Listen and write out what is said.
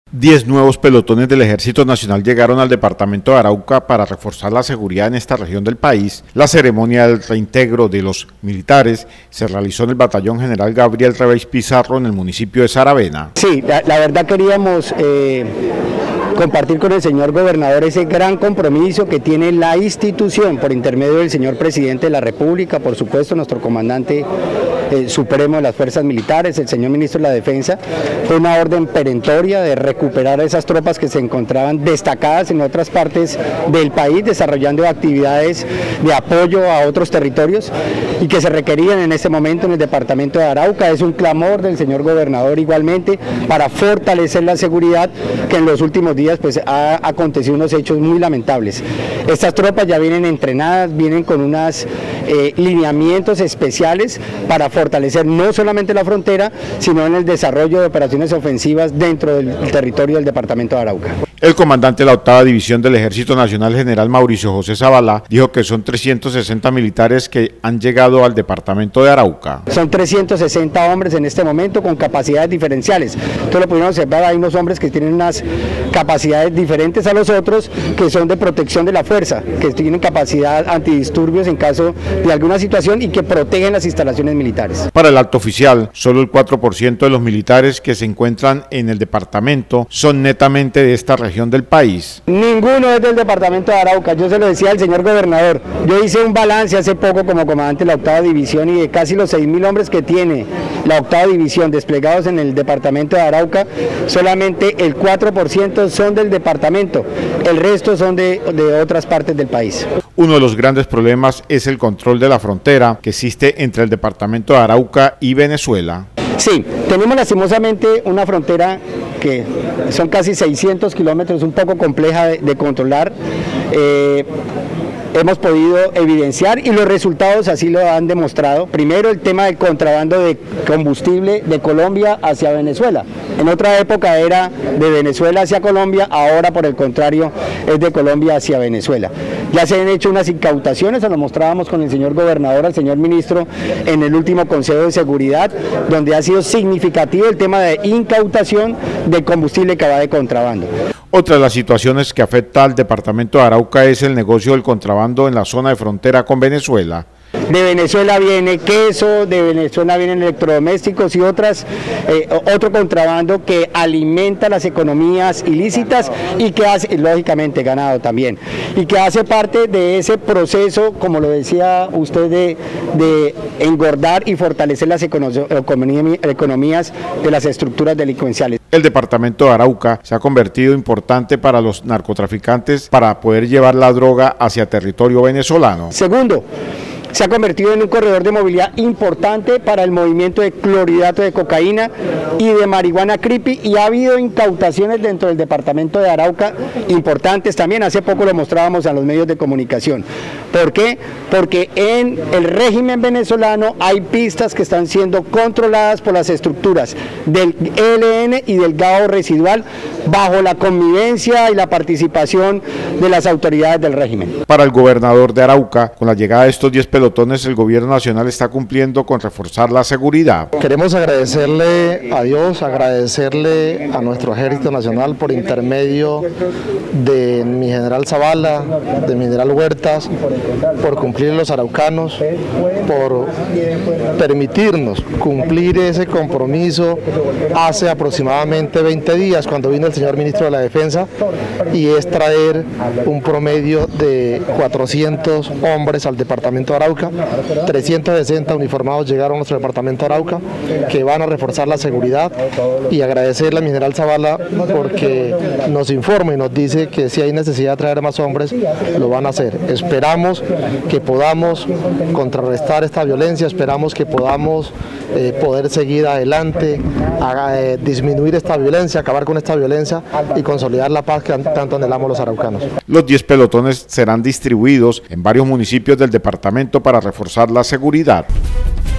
10 nuevos pelotones del Ejército Nacional llegaron al departamento de Arauca para reforzar la seguridad en esta región del país. La ceremonia del reintegro de los militares se realizó en el Batallón General Gabriel Reveis Pizarro en el municipio de Saravena. Sí, la verdad queríamos compartir con el señor gobernador ese gran compromiso que tiene la institución por intermedio del señor presidente de la República, por supuesto nuestro comandante supremo de las fuerzas militares, el señor ministro de la Defensa. Fue una orden perentoria de recuperar a esas tropas que se encontraban destacadas en otras partes del país, desarrollando actividades de apoyo a otros territorios y que se requerían en este momento en el departamento de Arauca. Es un clamor del señor gobernador igualmente para fortalecer la seguridad, que en los últimos días pues ha acontecido unos hechos muy lamentables. Estas tropas ya vienen entrenadas, vienen con unos lineamientos especiales para fortalecer no solamente la frontera, sino en el desarrollo de operaciones ofensivas dentro del territorio del departamento de Arauca. El comandante de la 8ª División del Ejército Nacional, general Mauricio José Zabalá, dijo que son 360 militares que han llegado al departamento de Arauca. Son 360 hombres en este momento con capacidades diferenciales. Entonces lo pudieron observar, hay unos hombres que tienen unas capacidades diferentes a los otros, que son de protección de la fuerza, que tienen capacidad antidisturbios en caso de alguna situación y que protegen las instalaciones militares. Para el alto oficial, solo el 4% de los militares que se encuentran en el departamento son netamente de esta región del país. Ninguno es del departamento de Arauca. Yo se lo decía al señor gobernador, yo hice un balance hace poco como comandante de la 8ª División y de casi los 6.000 hombres que tiene la 8ª División desplegados en el departamento de Arauca, solamente el 4% son del departamento, el resto son de otras partes del país. Uno de los grandes problemas es el control de la frontera que existe entre el departamento de Arauca y Venezuela. Sí, tenemos lastimosamente una frontera que son casi 600 kilómetros, un poco compleja de controlar. Hemos podido evidenciar y los resultados así lo han demostrado. Primero, el tema del contrabando de combustible de Colombia hacia Venezuela. En otra época era de Venezuela hacia Colombia, ahora por el contrario es de Colombia hacia Venezuela. Ya se han hecho unas incautaciones, se lo mostrábamos con el señor gobernador, al señor ministro en el último Consejo de Seguridad, donde ha sido significativo el tema de incautación de combustible que va de contrabando. Otra de las situaciones que afecta al departamento de Arauca es el negocio del contrabando en la zona de frontera con Venezuela. De Venezuela viene queso, de Venezuela vienen electrodomésticos y otro contrabando que alimenta las economías ilícitas y que hace, lógicamente ganado también, y que hace parte de ese proceso, como lo decía usted, de engordar y fortalecer las economías de las estructuras delincuenciales. El departamento de Arauca se ha convertido importante para los narcotraficantes para poder llevar la droga hacia territorio venezolano. Segundo, se ha convertido en un corredor de movilidad importante para el movimiento de clorhidrato de cocaína y de marihuana creepy, y ha habido incautaciones dentro del departamento de Arauca importantes también. Hace poco lo mostrábamos a los medios de comunicación. ¿Por qué? Porque en el régimen venezolano hay pistas que están siendo controladas por las estructuras del ELN y del GAO residual bajo la convivencia y la participación de las autoridades del régimen. Para el gobernador de Arauca, con la llegada de estos 10 pelotones, el gobierno nacional está cumpliendo con reforzar la seguridad. Queremos agradecerle a Dios, agradecerle a nuestro Ejército Nacional por intermedio de mi general Zabalá, de mi general Huertas, por cumplir los araucanos, por permitirnos cumplir ese compromiso hace aproximadamente 20 días cuando vino el señor ministro de la Defensa, y es traer un promedio de 400 hombres al departamento de Arauca. 360 uniformados llegaron a nuestro departamento de Arauca que van a reforzar la seguridad, y agradecerle a mi general Zabalá porque nos informa y nos dice que si hay necesidad de traer más hombres lo van a hacer. Esperamos que podamos contrarrestar esta violencia, esperamos que podamos poder seguir adelante, disminuir esta violencia, acabar con esta violencia y consolidar la paz que tanto anhelamos los araucanos. Los 10 pelotones serán distribuidos en varios municipios del departamento para reforzar la seguridad.